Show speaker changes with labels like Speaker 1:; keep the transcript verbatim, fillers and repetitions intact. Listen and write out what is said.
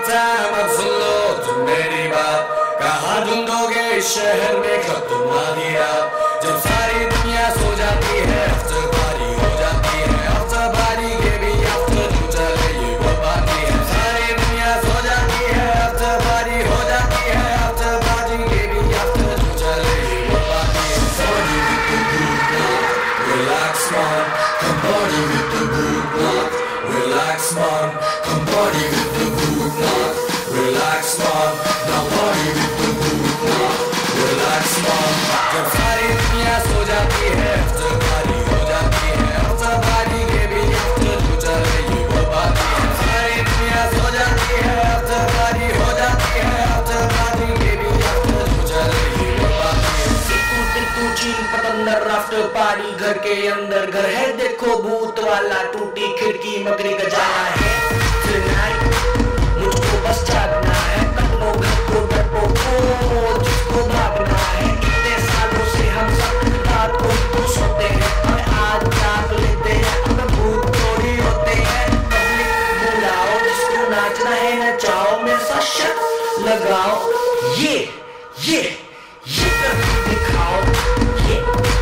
Speaker 1: time, अब सुन लो तुम मेरी बात। कहाँ ढूंढोगे इस शहर में कब तुम आधी रात, जब सारी दुनिया सो जाती है आफ्टर पार्टी हो जाती है। आफ्टर पार्टी के भी आफ्टर तू चले ये वो बाती है। सारी दुनिया सो जाती है आफ्टर पार्टी हो जाती है। आफ्टर पार्टी के भी आफ्टर तू चले ये वो बाती है। Party with the good luck, relax man, come party with the good luck, relax man, come party with the good luck, relax man, now party with the good luck, relax man। जब सारी दुनिया सो जाती है after party हो जाती है। After party के भी आफ्टर तू चले ये वो बाती है। सारी दुनिया सो जाती है आफ्टर पार्टी हो जाती है। आफ्टर पार्टी के भी आफ्टर तू चले ये वो बाती है।
Speaker 2: सिक्कू टिक्कू चीन पतंदर आफ्टर पार्टी, घर के अंदर घर है देखो भूत वाला, टूटी खिड़की मकड़ी का जाला है। Tonight मुझको बस जागना है, कदमों घर को डरपोकों जिसको भागना है। इतने सालों से हम सब रात को तो सोते हैं, हमें आज जाग लेते हैं, हमें भूत थोड़ी होते हैं। पब्लिक बुलाओ जिसको नाचना है नचाओ, मेरे साथ शर्त लगाओ, ये ये ये करके दिखाओ, ये